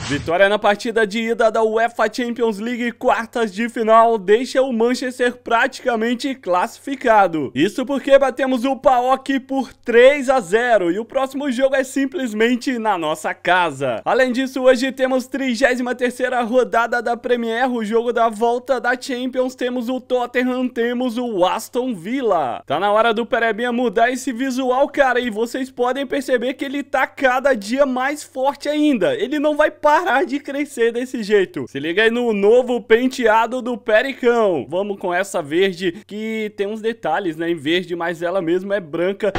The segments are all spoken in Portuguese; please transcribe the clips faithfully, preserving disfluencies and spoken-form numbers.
Vitória na partida de ida da UEFA Champions League quartas de final deixa o Manchester praticamente classificado. Isso porque batemos o P A O K por três a zero e o próximo jogo é simplesmente na nossa casa. Além disso, hoje temos trigésima terceira rodada da Premier, o jogo da volta da Champions, temos o Tottenham, temos o Aston Villa. Tá na hora do Perebinha mudar esse visual, cara, e vocês podem perceber que ele tá cada dia mais forte ainda. Ele não vai parar parar de crescer desse jeito. Se liga aí no novo penteado do Pericão. Vamos com essa verde que tem uns detalhes, né, em verde, mas ela mesma é branca.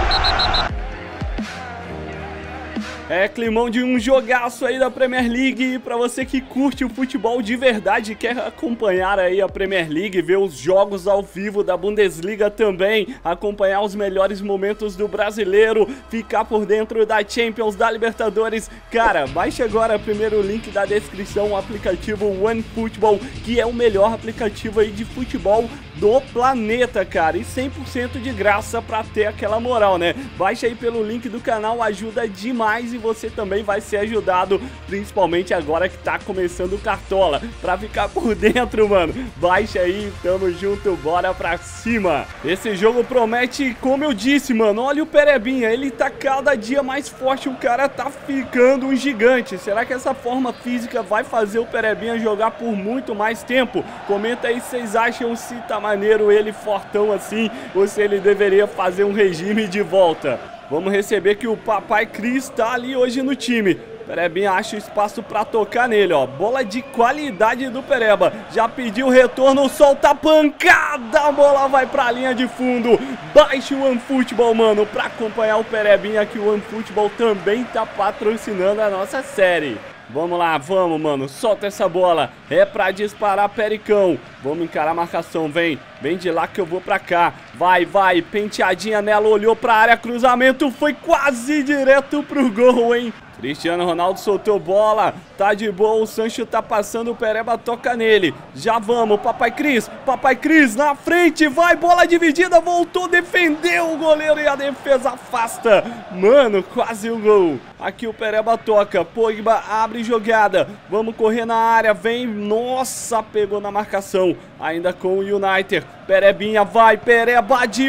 É climão de um jogaço aí da Premier League. E pra você que curte o futebol de verdade, quer acompanhar aí a Premier League, ver os jogos ao vivo da Bundesliga também, acompanhar os melhores momentos do brasileiro, ficar por dentro da Champions, da Libertadores, cara, baixe agora primeiro o link da descrição, o aplicativo OneFootball, que é o melhor aplicativo aí de futebol do planeta, cara, e cem por cento de graça pra ter aquela moral, né? Baixa aí pelo link do canal, ajuda demais e você também vai ser ajudado, principalmente agora que tá começando o Cartola, pra ficar por dentro, mano. Baixa aí, tamo junto, bora pra cima. Esse jogo promete, como eu disse, mano, olha o Perebinha, ele tá cada dia mais forte, o cara tá ficando um gigante. Será que essa forma física vai fazer o Perebinha jogar por muito mais tempo? Comenta aí se vocês acham se tá maneiro ele fortão assim, ou se ele deveria fazer um regime de volta. Vamos receber que o Papai Cris tá ali hoje no time. Perebinha acha espaço pra tocar nele, ó. Bola de qualidade do Pereba. Já pediu retorno, solta a pancada. A bola vai pra linha de fundo. Baixe o OneFootball, mano, pra acompanhar o Perebinha, que o OneFootball também tá patrocinando a nossa série. Vamos lá, vamos, mano, solta essa bola, é pra disparar, Pericão. Vamos encarar a marcação, vem, vem de lá que eu vou pra cá. Vai, vai, penteadinha nela, olhou pra área, cruzamento, foi quase direto pro gol, hein. Cristiano Ronaldo soltou bola, tá de boa, o Sancho tá passando, o Pereba toca nele. Já vamos, Papai Cris, Papai Cris na frente, vai, bola dividida, voltou, defendeu o goleiro e a defesa afasta. Mano, quase o gol. Aqui o Pereba toca, Pogba abre jogada, vamos correr na área, vem, nossa, pegou na marcação, ainda com o United. Perebinha vai, Pereba de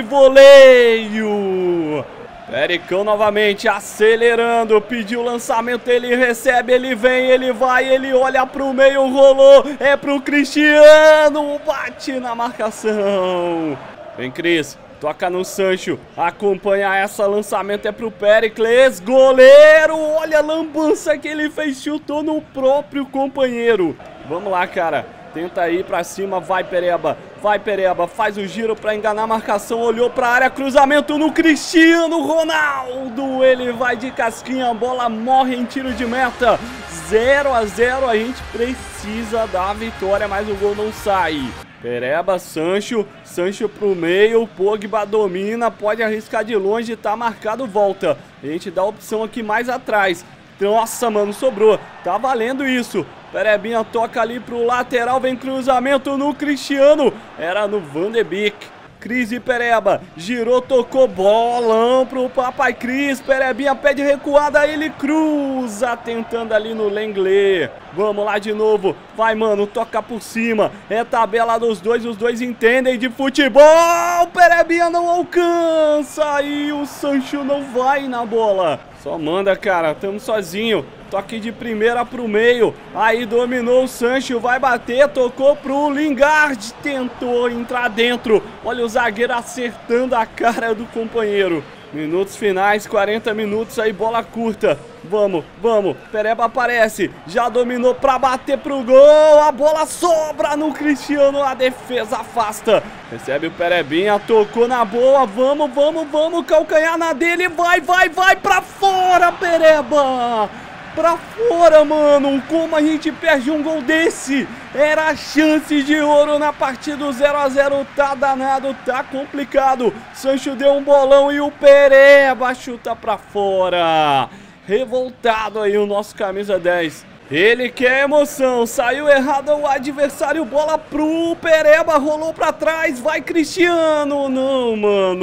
voleio. Pericão novamente, acelerando, pediu o lançamento, ele recebe, ele vem, ele vai, ele olha pro meio, rolou, é pro Cristiano, bate na marcação. Vem, Cris, toca no Sancho, acompanha essa, lançamento é pro Pericles, goleiro, olha a lambança que ele fez, chutou no próprio companheiro. Vamos lá, cara. Tenta ir pra cima, vai Pereba, vai Pereba, faz o giro pra enganar a marcação, olhou pra área, cruzamento no Cristiano Ronaldo, ele vai de casquinha, a bola morre em tiro de meta, zero a zero, a gente precisa da vitória, mas o gol não sai. Pereba, Sancho, Sancho pro meio, Pogba domina, pode arriscar de longe, tá marcado, volta, a gente dá a opção aqui mais atrás. Nossa, mano, sobrou, tá valendo isso. Perebinha toca ali pro lateral, vem cruzamento no Cristiano, era no Van de Beek. Cris e Pereba, girou, tocou, bolão pro Papai Cris, Perebinha pede recuada, ele cruza, tentando ali no Lenglet. Vamos lá de novo, vai, mano, toca por cima, é tabela dos dois, os dois entendem de futebol, Perebinha não alcança, e o Sancho não vai na bola. Só manda, cara, tamo sozinho. Toque de primeira pro meio. Aí dominou o Sancho, vai bater, tocou pro Lingard, tentou entrar dentro. Olha o zagueiro acertando a cara do companheiro. Minutos finais, quarenta minutos aí, bola curta. Vamos, vamos, Pereba aparece, já dominou pra bater pro gol, a bola sobra no Cristiano, a defesa afasta. Recebe o Perebinha, tocou na boa, vamos, vamos, vamos, calcanhar na dele, vai, vai, vai, pra fora, Pereba! Pra fora, mano, como a gente perde um gol desse? Era a chance de ouro na partida, zero a zero, tá danado, tá complicado. Sancho deu um bolão e o Pereba chuta pra fora. Revoltado aí o nosso camisa dez. Ele quer emoção, saiu errado o adversário, bola pro Pereba, rolou pra trás, vai Cristiano, não, mano.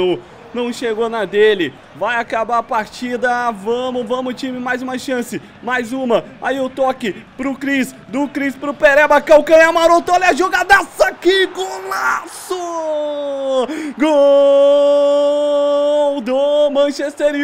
não chegou na dele. Vai acabar a partida, vamos, vamos time, mais uma chance, mais uma. Aí o toque pro Cris, do Cris pro Pereba, calcanhar maroto, olha a jogadaça aqui, golaço! Gol do Manchester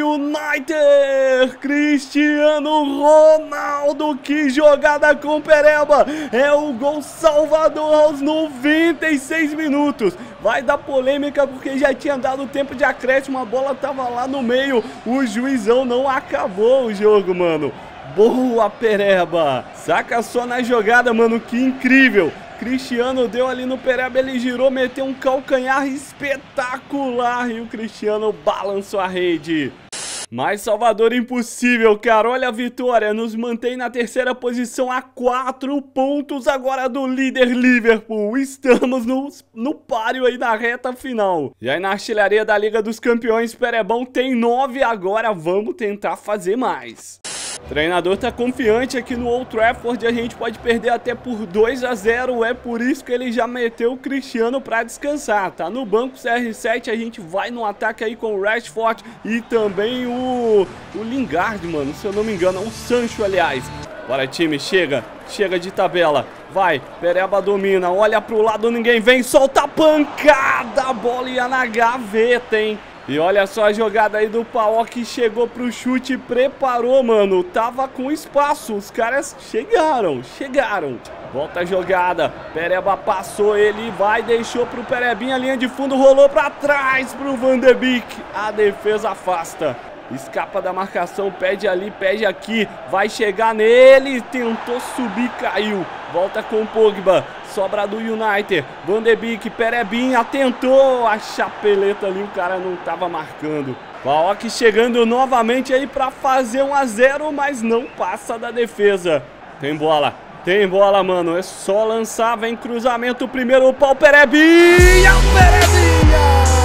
United, Cristiano Ronaldo, que jogada com Pereba, é o gol salvador aos noventa e seis minutos. Vai dar polêmica porque já tinha dado tempo de acréscimo, a bola tava lá no meio, o juizão não acabou o jogo, mano. Boa, Pereba, saca só na jogada, mano, que incrível. Cristiano deu ali no Pereba, ele girou, meteu um calcanhar espetacular e o Cristiano balançou a rede. Mais Salvador impossível, cara, olha a vitória, nos mantém na terceira posição a quatro pontos agora do líder Liverpool. Estamos no, no páreo aí da reta final. Já aí na artilharia da Liga dos Campeões, Perebão tem nove agora, vamos tentar fazer mais. O treinador tá confiante aqui no Old Trafford, a gente pode perder até por dois a zero, é por isso que ele já meteu o Cristiano pra descansar. Tá no banco C R sete, a gente vai no ataque aí com o Rashford e também o, o Lingard, mano, se eu não me engano, o Sancho, aliás. Bora time, chega, chega de tabela, vai, Pereba domina, olha pro lado, ninguém vem, solta a pancada, a bola ia na gaveta, hein. E olha só a jogada aí do Paok, que chegou pro chute e preparou, mano. Tava com espaço, os caras chegaram, chegaram. Volta a jogada, Pereba passou, ele vai, deixou pro Perebinha, linha de fundo, rolou pra trás pro Van de Beek. A defesa afasta, escapa da marcação, pede ali, pede aqui, vai chegar nele, tentou subir, caiu. Volta com o Pogba, sobra do United, Van de Beek, Perebinha, tentou a chapeleta ali, o cara não tava marcando. Paok chegando novamente aí pra fazer um a zero, mas não passa da defesa. Tem bola, tem bola, mano, é só lançar, vem cruzamento, primeiro pau, Perebinha, Perebinha!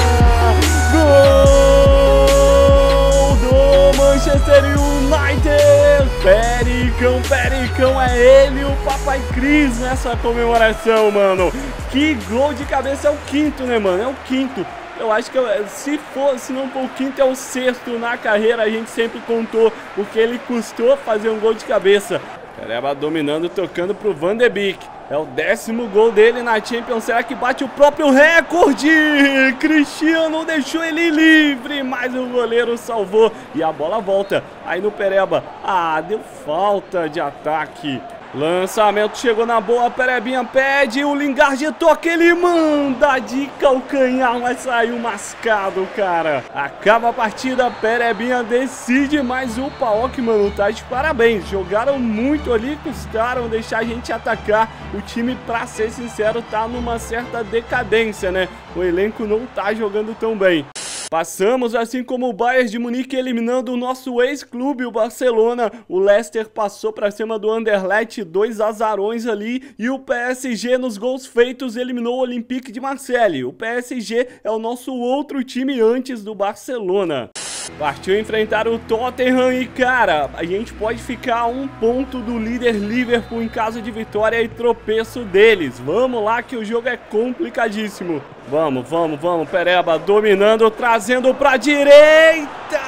Gol do Manchester United! Pericão, Pericão, é ele, o Papai Cris nessa comemoração, mano. Que gol de cabeça, é o quinto, né, mano? É o quinto. Eu acho que eu, se for, se não for o quinto, é o sexto na carreira. A gente sempre contou o que ele custou fazer um gol de cabeça. Pereba dominando, tocando pro Van de Beek. É o décimo gol dele na Champions. Será que bate o próprio recorde? Cristiano deixou ele livre, mas o goleiro salvou. E a bola volta aí no Pereba. Ah, deu falta de ataque. Lançamento chegou na boa, Perebinha pede, o Lingard toca, ele manda de calcanhar, mas saiu mascado, cara. Acaba a partida, Perebinha decide, mas o Paok, mano, tá de parabéns. Jogaram muito ali, custaram deixar a gente atacar. O time, pra ser sincero, tá numa certa decadência, né? O elenco não tá jogando tão bem. Passamos, assim como o Bayern de Munique eliminando o nosso ex-clube, o Barcelona. O Leicester passou para cima do Anderlecht, dois azarões ali. E o P S G nos gols feitos eliminou o Olympique de Marseille. O P S G é o nosso outro time antes do Barcelona. Partiu enfrentar o Tottenham e, cara, a gente pode ficar a um ponto do líder Liverpool em caso de vitória e tropeço deles. Vamos lá que o jogo é complicadíssimo. Vamos, vamos, vamos, Pereba dominando, trazendo pra direita.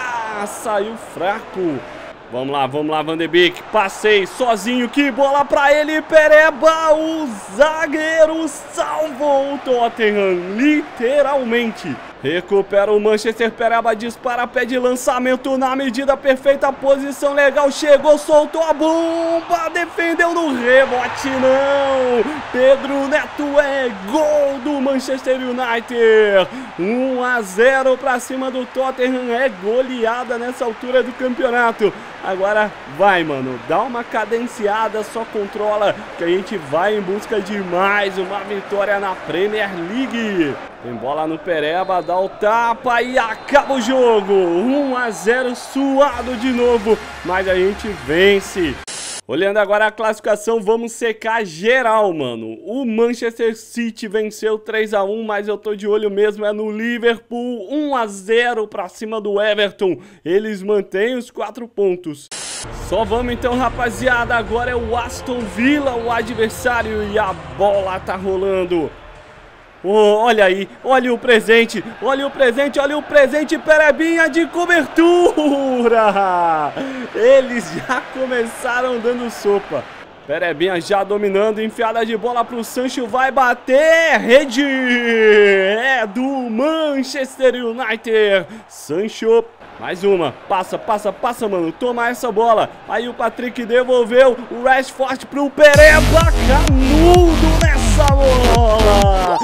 Saiu fraco. Vamos lá, vamos lá, Van de Beek, passei sozinho, que bola pra ele, Pereba, o zagueiro salvou o Tottenham, literalmente. Recupera o Manchester, Pereba dispara, pede lançamento na medida perfeita, posição legal, chegou, soltou a bomba, defendeu no rebote, não. Pedro Neto, é gol do Manchester United. um a zero pra cima do Tottenham, é goleada nessa altura do campeonato. Agora vai, mano, dá uma cadenciada, só controla que a gente vai em busca de mais uma vitória na Premier League. Tem bola no Pereba, dá o tapa e acaba o jogo. um a zero, suado de novo, mas a gente vence. Olhando agora a classificação, vamos secar geral, mano. O Manchester City venceu três a um, mas eu tô de olho mesmo é no Liverpool. um a zero pra cima do Everton. Eles mantêm os quatro pontos. Só vamos então, rapaziada. Agora é o Aston Villa, o adversário, e a bola tá rolando. Oh, olha aí, olha o presente, olha o presente, olha o presente, Perebinha de cobertura. Eles já começaram dando sopa. Perebinha já dominando, enfiada de bola pro Sancho, vai bater, rede, é do Manchester United, Sancho, mais uma, passa, passa, passa, mano, toma essa bola, aí o Patrick devolveu, o Rashford pro Pereba, canudo nessa bola,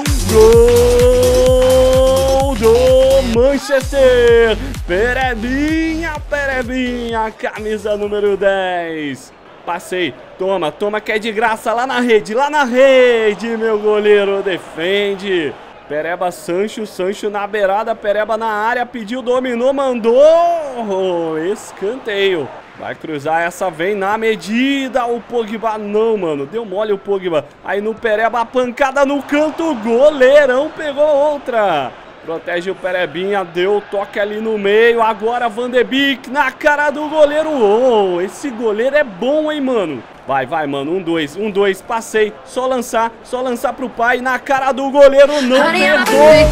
gol do Manchester, Perebinha, Perebinha, camisa número dez. Passei, toma, toma que é de graça lá na rede, lá na rede, meu goleiro defende. Pereba, Sancho, Sancho na beirada, Pereba na área, pediu, dominou, mandou, escanteio. Vai cruzar essa, vem na medida, o Pogba, não, mano, deu mole o Pogba. Aí no Pereba, a pancada no canto, goleirão pegou outra. Protege o Perebinha, deu o toque ali no meio, agora Van de Beek na cara do goleiro. Oh, esse goleiro é bom, hein, mano. Vai, vai, mano, um, dois, um, dois, passei, só lançar, só lançar pro pai, na cara do goleiro, não perdoa.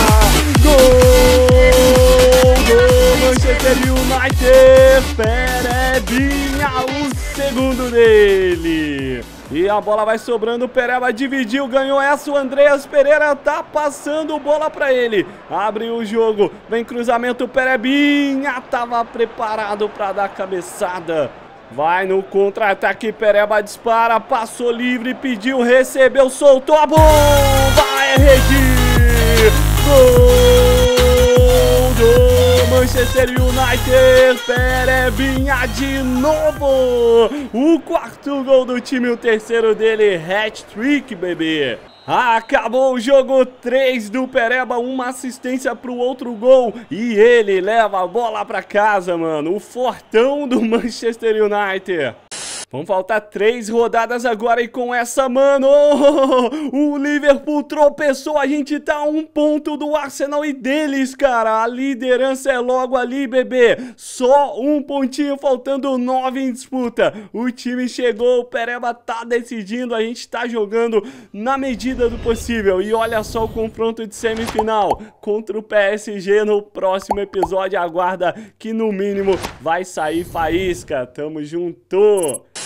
Gol do Manchester United, Perebinha, o segundo dele. E a bola vai sobrando, o Pereba dividiu, ganhou essa, o Andreas Pereira tá passando bola pra ele. Abre o jogo, vem cruzamento, o Perebinha tava preparado pra dar cabeçada. Vai no contra-ataque, Pereba dispara, passou livre, pediu, recebeu, soltou a bola, vai rede! Gol do Manchester United, Perebinha de novo, o quarto gol do time, o terceiro dele, hat-trick, bebê. Acabou o jogo, três do Pereba, uma assistência pro outro gol e ele leva a bola pra casa, mano, o fortão do Manchester United. Vão faltar três rodadas agora e com essa, mano, oh, o Liverpool tropeçou, a gente tá a um ponto do Arsenal e deles, cara. A liderança é logo ali, bebê. Só um pontinho, faltando nove em disputa. O time chegou, o Pereba tá decidindo, a gente tá jogando na medida do possível. E olha só o confronto de semifinal contra o P S G no próximo episódio. Aguarda que no mínimo vai sair faísca. Tamo junto!